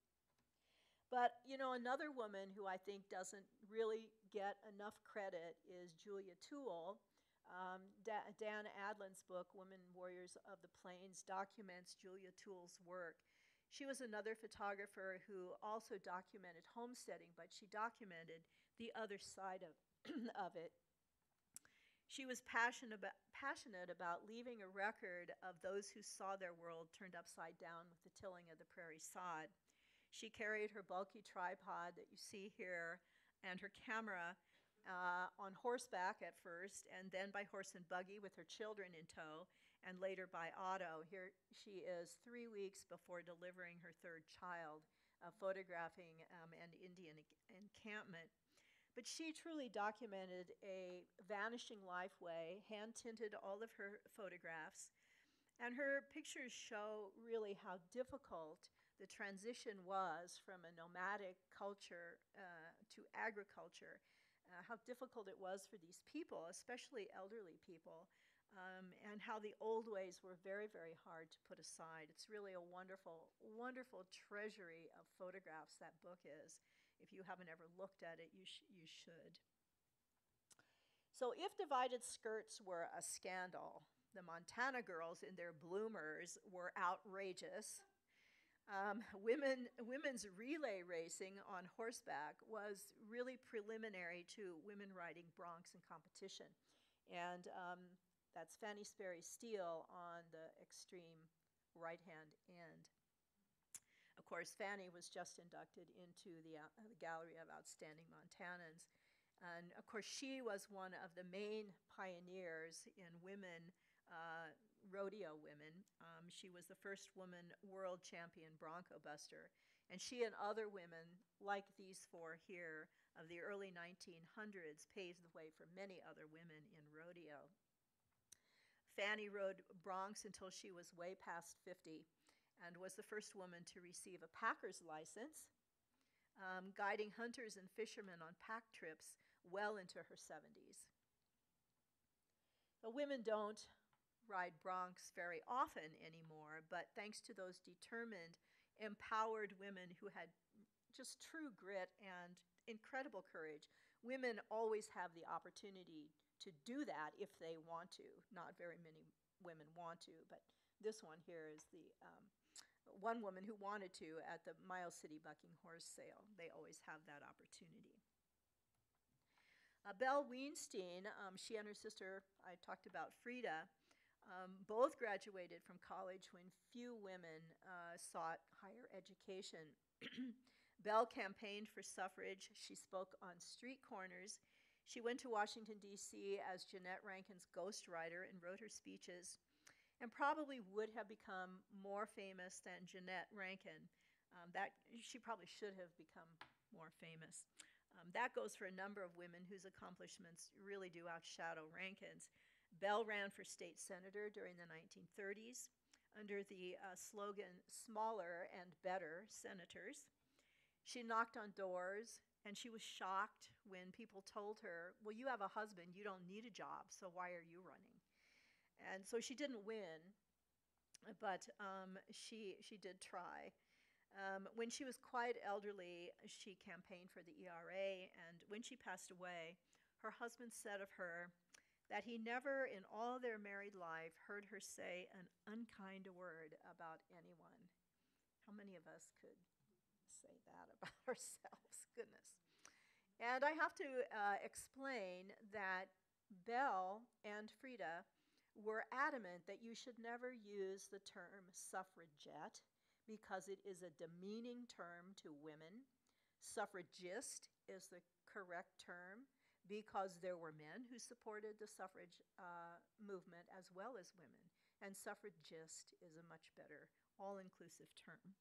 But, you know, another woman who I think doesn't really get enough credit is Julia Toole. Um, da Dan Adlin's book, Women Warriors of the Plains, documents Julia Toole's work. She was another photographer who also documented homesteading, but she documented the other side of, of it. She was passionate about, passionate about leaving a record of those who saw their world turned upside down with the tilling of the prairie sod. She carried her bulky tripod that you see here and her camera uh, on horseback at first, and then by horse and buggy with her children in tow, and later by auto. Here she is three weeks before delivering her third child, uh, photographing um, an Indian encampment. But she truly documented a vanishing life way, hand-tinted all of her photographs, and her pictures show really how difficult the transition was from a nomadic culture uh, to agriculture, uh, how difficult it was for these people, especially elderly people, um, and how the old ways were very, very hard to put aside. It's really a wonderful, wonderful treasury of photographs, that book is. If you haven't ever looked at it, you, sh you should. So if divided skirts were a scandal, the Montana girls in their bloomers were outrageous. Um, women, women's relay racing on horseback was really preliminary to women riding broncs in competition. And um, that's Fanny Sperry Steele on the extreme right-hand end. Of course, Fanny was just inducted into the, uh, the Gallery of Outstanding Montanans. And of course, she was one of the main pioneers in women uh, rodeo women. Um, she was the first woman world champion bronco buster. And she and other women, like these four here, of the early nineteen hundreds, paved the way for many other women in rodeo. Fanny rode broncs until she was way past fifty and was the first woman to receive a packer's license, um, guiding hunters and fishermen on pack trips well into her seventies. But women don't ride broncs very often anymore, but thanks to those determined, empowered women who had just true grit and incredible courage, women always have the opportunity to do that if they want to. Not very many women want to, but this one here is the um, one woman who wanted to at the Miles City Bucking Horse Sale. They always have that opportunity. Uh, Belle Weinstein, um, she and her sister, I talked about Frieda, Um, both graduated from college when few women uh, sought higher education. Belle campaigned for suffrage. She spoke on street corners. She went to Washington, D C as Jeanette Rankin's ghostwriter and wrote her speeches, and probably would have become more famous than Jeanette Rankin. Um, that, she probably should have become more famous. Um, that goes for a number of women whose accomplishments really do outshadow Rankin's. Belle ran for state senator during the nineteen thirties under the uh, slogan, "Smaller and Better Senators." She knocked on doors, and she was shocked when people told her, well, you have a husband, you don't need a job, so why are you running? And so she didn't win, but um, she, she did try. Um, when she was quite elderly, she campaigned for the E R A, and when she passed away, her husband said of her that he never in all their married life heard her say an unkind word about anyone. How many of us could say that about ourselves? Goodness. And I have to uh, explain that Belle and Frieda were adamant that you should never use the term suffragette because it is a demeaning term to women. Suffragist is the correct term, because there were men who supported the suffrage uh, movement as well as women. And suffragist is a much better, all-inclusive term.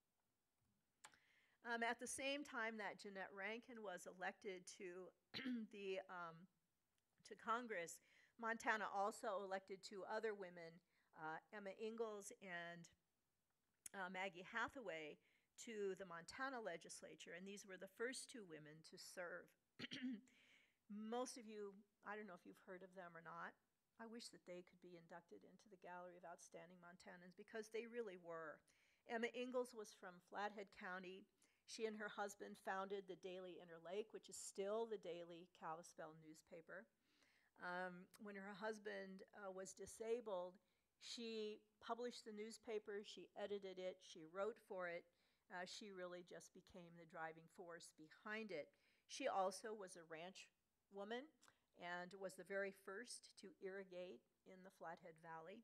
Um, at the same time that Jeanette Rankin was elected to, the, um, to Congress, Montana also elected two other women, uh, Emma Ingalls and uh, Maggie Hathaway, to the Montana legislature. And these were the first two women to serve. Most of you, I don't know if you've heard of them or not. I wish that they could be inducted into the Gallery of Outstanding Montanans because they really were. Emma Ingalls was from Flathead County. She and her husband founded the Daily Interlake, which is still the daily Kalispell newspaper. Um, when her husband uh, was disabled, she published the newspaper, she edited it, she wrote for it. Uh, she really just became the driving force behind it. She also was a ranch woman and was the very first to irrigate in the Flathead Valley.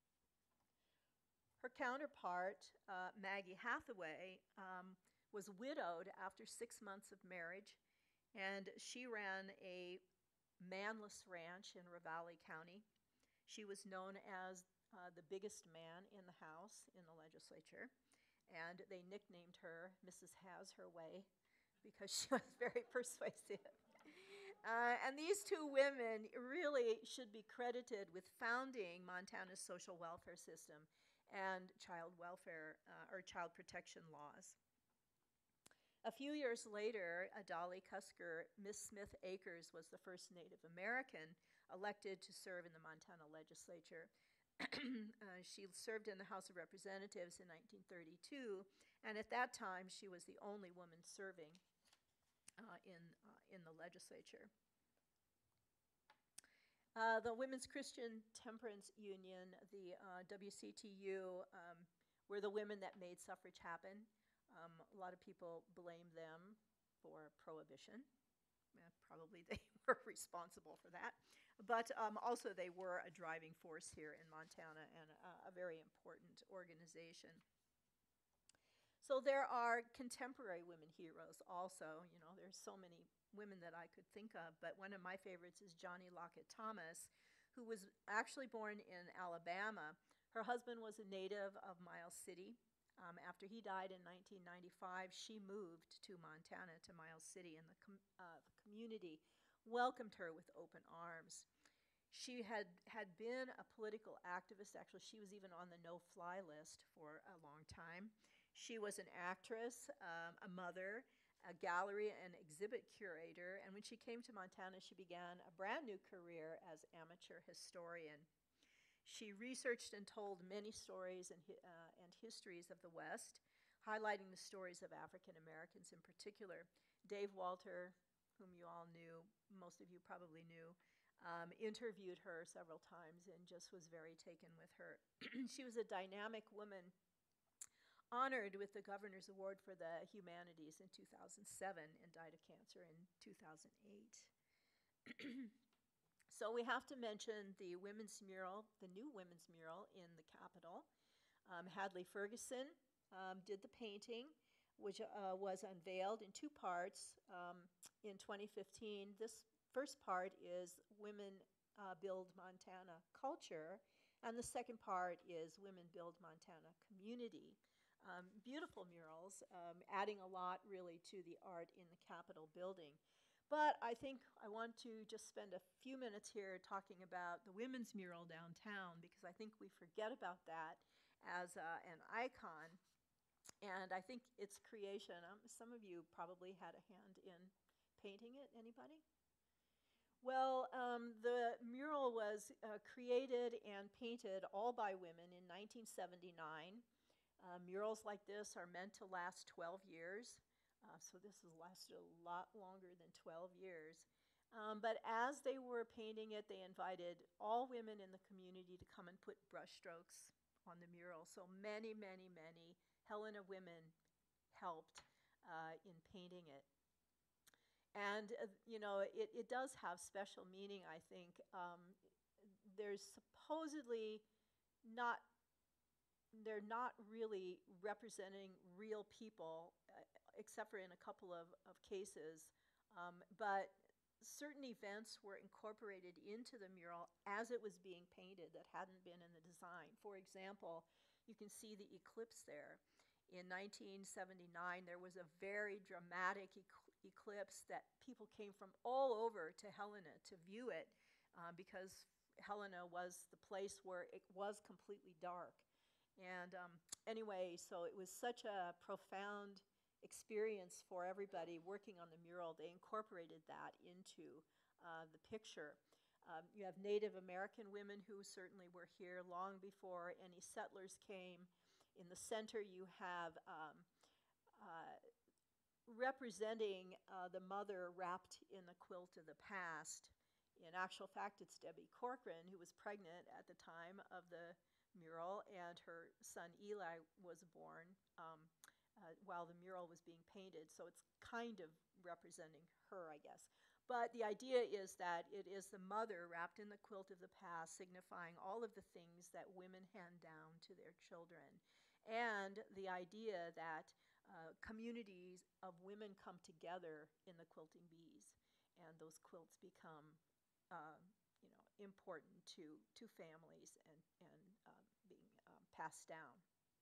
Her counterpart, uh, Maggie Hathaway, um, was widowed after six months of marriage, And she ran a manless ranch in Ravalli County. She was known as uh, the biggest man in the House, in the legislature, and they nicknamed her Missus Has Her Way because she was very persuasive. Uh, and these two women really should be credited with founding Montana's social welfare system and child welfare uh, or child protection laws. A few years later, Dolly Cusker, Miss Smith Akers was the first Native American elected to serve in the Montana legislature. uh, she served in the House of Representatives in nineteen thirty-two, and at that time she was the only woman serving uh, in, uh, in the legislature. Uh, the Women's Christian Temperance Union, the uh, W C T U, um, were the women that made suffrage happen. Um, a lot of people blame them for prohibition. Uh, probably they were responsible for that. But um, also they were a driving force here in Montana and a, a very important organization. So there are contemporary women heroes also. You know, there's so many women that I could think of, but one of my favorites is Johnny Lockett Thomas, who was actually born in Alabama. Her husband was a native of Miles City. Um, after he died in nineteen ninety-five, she moved to Montana, to Miles City, and the, com uh, the community welcomed her with open arms. She had, had been a political activist. Actually, she was even on the no-fly list for a long time. She was an actress, um, a mother, a gallery and exhibit curator, and when she came to Montana, she began a brand new career as amateur historian. She researched and told many stories and, uh, and histories of the West, highlighting the stories of African Americans in particular. Dave Walter, whom you all knew, most of you probably knew, um, interviewed her several times and just was very taken with her. She was a dynamic woman, honored with the Governor's Award for the Humanities in two thousand seven and died of cancer in two thousand eight. So we have to mention the women's mural, the new women's mural in the Capitol. Um, Hadley Ferguson um, did the painting, which uh, was unveiled in two parts um, in twenty fifteen. This first part is Women uh, Build Montana Culture, and the second part is Women Build Montana Community. Um, beautiful murals, um, adding a lot really to the art in the Capitol building. But I think I want to just spend a few minutes here talking about the women's mural downtown, because I think we forget about that as uh, an icon. And I think its creation, um, some of you probably had a hand in painting it. Anybody? Well, um, the mural was uh, created and painted all by women in nineteen seventy-nine. Uh, murals like this are meant to last twelve years. Uh, so this has lasted a lot longer than twelve years. Um, but as they were painting it, they invited all women in the community to come and put brush strokes on the mural. So many, many, many Helena women helped uh, in painting it. And, uh, you know, it, it does have special meaning, I think. Um, there's supposedly not, they're not really representing real people, uh, except for in a couple of, of cases. Um, but certain events were incorporated into the mural as it was being painted that hadn't been in the design. For example, you can see the eclipse there. In nineteen seventy-nine, there was a very dramatic eclipse that people came from all over to Helena to view it uh, because Helena was the place where it was completely dark. And um, anyway, so it was such a profound experience for everybody working on the mural. They incorporated that into uh, the picture. Um, you have Native American women who certainly were here long before any settlers came. In the center, you have um, uh, representing uh, the mother wrapped in the quilt of the past. In actual fact, it's Debbie Corcoran, who was pregnant at the time of the mural, and her son Eli was born um, uh, while the mural was being painted. So it's kind of representing her, I guess. But the idea is that it is the mother wrapped in the quilt of the past, signifying all of the things that women hand down to their children. And the idea that uh, communities of women come together in the quilting bees, and those quilts become, uh, you know, important to, to families and, and um, being um, passed down.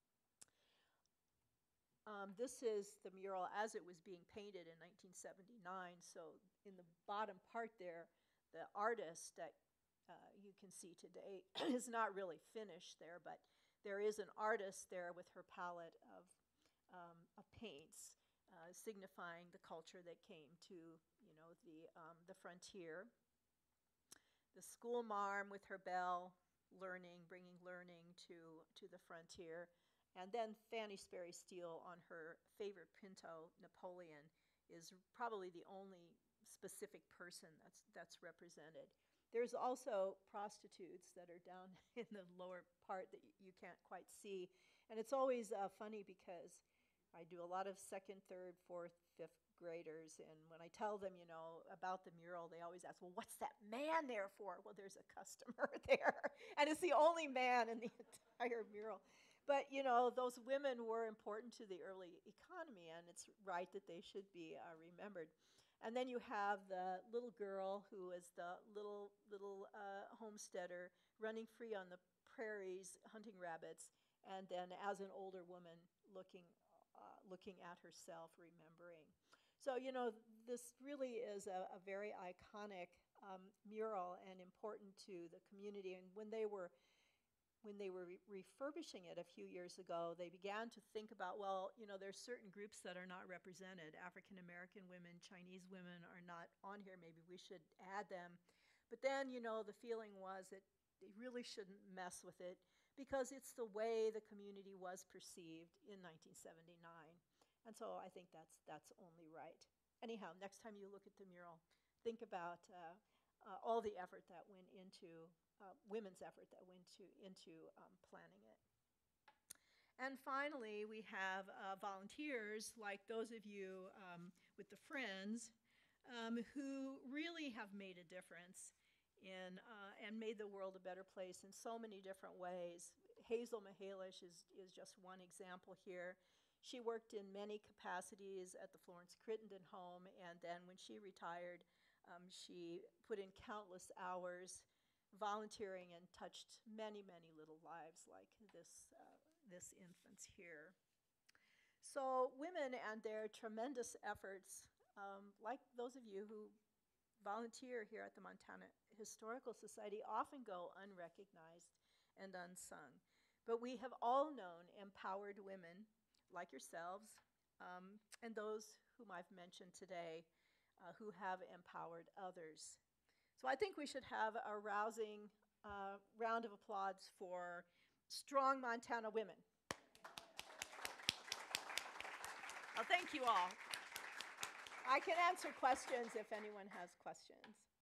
Um, this is the mural as it was being painted in nineteen seventy-nine. So in the bottom part there, the artist that uh, you can see today is not really finished there, but there is an artist there with her palette of, um, of paints, uh, signifying the culture that came to, you know, the, um, the frontier. The school marm with her bell, learning, bringing learning to, to the frontier. And then Fanny Sperry Steele on her favorite Pinto, Napoleon, is probably the only specific person that's, that's represented. There's also prostitutes that are down in the lower part that you can't quite see. And it's always uh, funny because I do a lot of second, third, fourth, fifth graders, and when I tell them, you know, about the mural, they always ask, well, what's that man there for? Well, there's a customer there, and it's the only man in the entire mural. But, you know, those women were important to the early economy, and it's right that they should be uh, remembered. And then you have the little girl who is the little, little uh, homesteader running free on the prairies, hunting rabbits, and then as an older woman looking, uh, looking at herself, remembering. So, you know, this really is a, a very iconic um, mural and important to the community. And when they were when they were re refurbishing it a few years ago, they began to think about, well, you know, there's certain groups that are not represented. African-American women, Chinese women are not on here. Maybe we should add them. But then, you know, the feeling was that they really shouldn't mess with it because it's the way the community was perceived in nineteen seventy-nine. And so I think that's, that's only right. Anyhow, next time you look at the mural, think about uh, uh, all the effort that went into Uh, women's effort that went to, into um, planning it. And finally, we have uh, volunteers like those of you um, with the Friends um, who really have made a difference in, uh, and made the world a better place in so many different ways. Hazel Mihalish is, is just one example here. She worked in many capacities at the Florence Crittenden home, and then when she retired, um, she put in countless hours volunteering and touched many, many little lives like this, uh, this infant's here. So women and their tremendous efforts, um, like those of you who volunteer here at the Montana Historical Society, often go unrecognized and unsung. But we have all known empowered women like yourselves um, and those whom I've mentioned today uh, who have empowered others. So I think we should have a rousing uh, round of applause for strong Montana women. Well, thank you all. I can answer questions if anyone has questions.